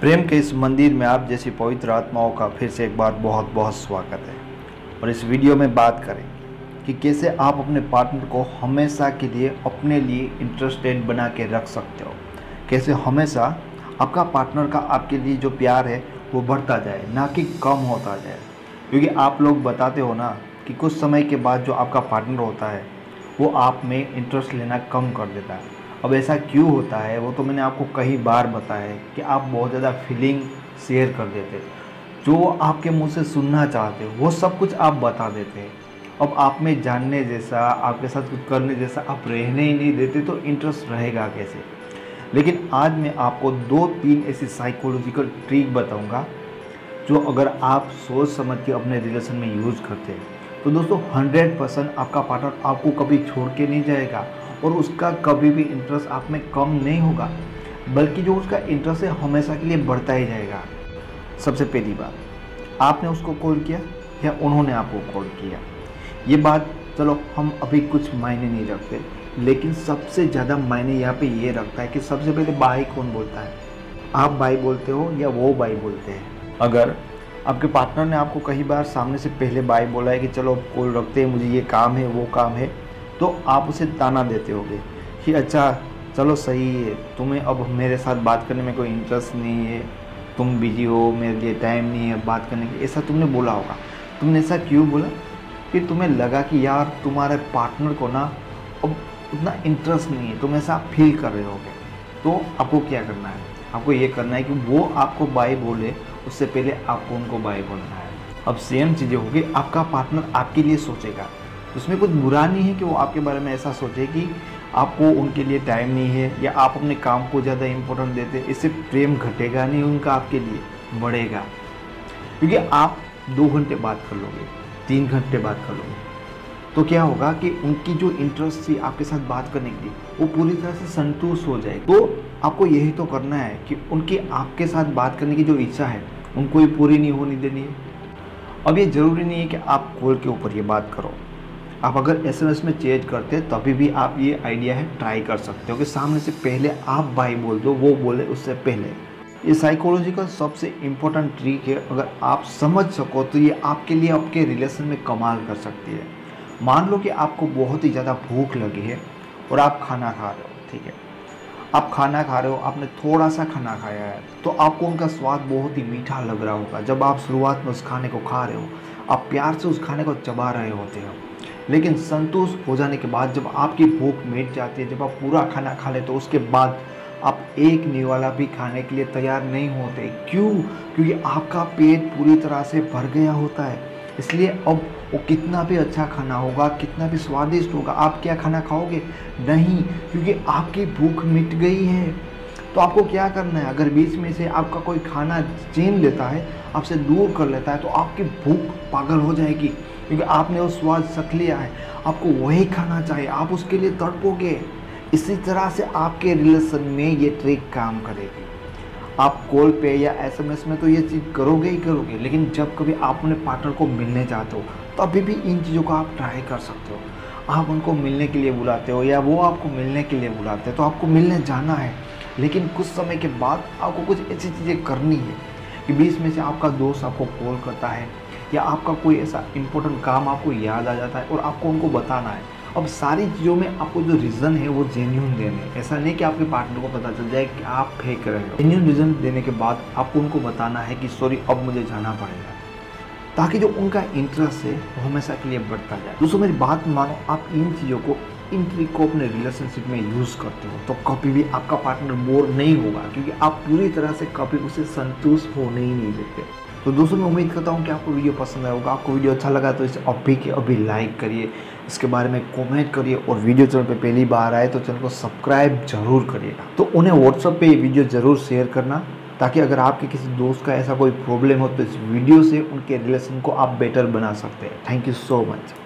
प्रेम के इस मंदिर में आप जैसी पवित्र आत्माओं का फिर से एक बार बहुत बहुत स्वागत है। और इस वीडियो में बात करेंगे कि कैसे आप अपने पार्टनर को हमेशा के लिए अपने लिए इंटरेस्टेड बना के रख सकते हो। कैसे हमेशा आपका पार्टनर का आपके लिए जो प्यार है वो बढ़ता जाए, ना कि कम होता जाए। क्योंकि आप लोग बताते हो ना कि कुछ समय के बाद जो आपका पार्टनर होता है वो आप में इंटरेस्ट लेना कम कर देता है। अब ऐसा क्यों होता है वो तो मैंने आपको कई बार बताया है कि आप बहुत ज़्यादा फीलिंग शेयर कर देते, जो आपके मुंह से सुनना चाहते हो वो सब कुछ आप बता देते हैं। अब आप में जानने जैसा, आपके साथ कुछ करने जैसा आप रहने ही नहीं देते तो इंटरेस्ट रहेगा कैसे। लेकिन आज मैं आपको 2-3 ऐसी साइकोलॉजिकल ट्रिक बताऊंगा जो अगर आप सोच समझ के अपने रिलेशन में यूज़ करते हैं तो दोस्तों 100% आपका पार्टनर आपको कभी छोड़ के नहीं जाएगा और उसका कभी भी इंटरेस्ट आप में कम नहीं होगा, बल्कि जो उसका इंटरेस्ट है हमेशा के लिए बढ़ता ही जाएगा। सबसे पहली बात, आपने उसको कॉल किया या उन्होंने आपको कॉल किया, ये बात चलो हम अभी कुछ मायने नहीं रखते, लेकिन सबसे ज़्यादा मायने यहाँ पे ये रखता है कि सबसे पहले बाय कौन बोलता है। आप बाय बोलते हो या वो बाय बोलते हैं। अगर आपके पार्टनर ने आपको कई बार सामने से पहले बाय बोला है कि चलो कॉल रखते हैं, मुझे ये काम है वो काम है, तो आप उसे ताना देते होगे कि अच्छा चलो सही है, तुम्हें अब मेरे साथ बात करने में कोई इंटरेस्ट नहीं है, तुम बिजी हो, मेरे लिए टाइम नहीं है बात करने की, ऐसा तुमने बोला होगा। तुमने ऐसा क्यों बोला? कि तुम्हें लगा कि यार तुम्हारे पार्टनर को ना अब उतना इंटरेस्ट नहीं है, तुम ऐसा फील कर रहे होगे। तो आपको क्या करना है, आपको ये करना है कि वो आपको बाय बोले उससे पहले आपको उनको बाय बोलना है। अब सेम चीज़ें होगी, आपका पार्टनर आपके लिए सोचेगा, उसमें कुछ बुरा नहीं है कि वो आपके बारे में ऐसा सोचे कि आपको उनके लिए टाइम नहीं है या आप अपने काम को ज़्यादा इम्पोर्टेंट देते। इससे प्रेम घटेगा नहीं, उनका आपके लिए बढ़ेगा। क्योंकि आप 2 घंटे बात कर लोगे, 3 घंटे बात कर लोगे, तो क्या होगा कि उनकी जो इंटरेस्ट थी आपके साथ बात करने के लिए वो पूरी तरह से संतुष्ट हो जाएगी। तो आपको यही तो करना है कि उनकी आपके साथ बात करने की जो इच्छा है उनको ये पूरी नहीं होनी देनी है। अब ये ज़रूरी नहीं है कि आप कॉल के ऊपर ये बात करो, आप अगर SMS में चेंज करते हैं तभी भी आप ये आइडिया है ट्राई कर सकते हो कि सामने से पहले आप बाय बोल दो, वो बोले उससे पहले। ये साइकोलॉजिकल सबसे इम्पोर्टेंट ट्रिक है, अगर आप समझ सको तो ये आपके लिए आपके रिलेशन में कमाल कर सकती है। मान लो कि आपको बहुत ही ज़्यादा भूख लगी है और आप खाना खा रहे हो, ठीक है, आप खाना खा रहे हो, आपने थोड़ा सा खाना खाया है तो आपको उनका स्वाद बहुत ही मीठा लग रहा होगा। जब आप शुरुआत में उस खाने को खा रहे हो आप प्यार से उस खाने को चबा रहे होते हो, लेकिन संतुष्ट हो जाने के बाद जब आपकी भूख मिट जाती है, जब आप पूरा खाना खा लेते हो, उसके बाद आप एक निवाला भी खाने के लिए तैयार नहीं होते। क्यों? क्योंकि आपका पेट पूरी तरह से भर गया होता है। इसलिए अब वो कितना भी अच्छा खाना होगा, कितना भी स्वादिष्ट होगा, आप क्या खाना खाओगे? नहीं, क्योंकि आपकी भूख मिट गई है। तो आपको क्या करना है, अगर बीच में से आपका कोई खाना छीन लेता है, आपसे दूर कर लेता है, तो आपकी भूख पागल हो जाएगी, क्योंकि आपने वो स्वाद चख लिया है, आपको वही खाना चाहिए, आप उसके लिए तड़पोगे। इसी तरह से आपके रिलेशन में ये ट्रिक काम करेगी। आप कॉल पे या SMS में तो ये चीज़ करोगे ही करोगे, लेकिन जब कभी आप अपने पार्टनर को मिलने जाते हो तभी भी इन चीज़ों को आप ट्राई कर सकते हो। आप उनको मिलने के लिए बुलाते हो या वो आपको मिलने के लिए बुलाते हैं, तो आपको मिलने जाना है, लेकिन कुछ समय के बाद आपको कुछ ऐसी चीज़ें करनी है कि बीच में से आपका दोस्त आपको कॉल करता है या आपका कोई ऐसा इम्पोर्टेंट काम आपको याद आ जाता है और आपको उनको बताना है। अब सारी चीज़ों में आपको जो रीज़न है वो जेन्यून देने, ऐसा नहीं कि आपके पार्टनर को पता चल जाए कि आप फेंक रहे हो। जेन्यून रीज़न देने के बाद आपको उनको बताना है कि सॉरी अब मुझे जाना पड़ेगा, ताकि जो उनका इंटरेस्ट है वो हमेशा के लिए बढ़ता जाए। दोस्तों मेरी बात मानो, आप इन चीज़ों को, इन ट्रिक को अपने रिलेशनशिप में यूज़ करते हो तो कभी भी आपका पार्टनर बोर नहीं होगा, क्योंकि आप पूरी तरह से कभी उसे संतुष्ट होने ही नहीं देते। तो दोस्तों मैं उम्मीद करता हूँ कि आपको वीडियो पसंद आया होगा। आपको वीडियो अच्छा लगा तो इसे अभी के अभी लाइक करिए, इसके बारे में कमेंट करिए, और वीडियो चैनल पे पहली बार आए तो चैनल को सब्सक्राइब जरूर करिएगा। तो उन्हें व्हाट्सएप पे ये वीडियो ज़रूर शेयर करना, ताकि अगर आपके किसी दोस्त का ऐसा कोई प्रॉब्लम हो तो इस वीडियो से उनके रिलेशन को आप बेटर बना सकते हैं। Thank you so much.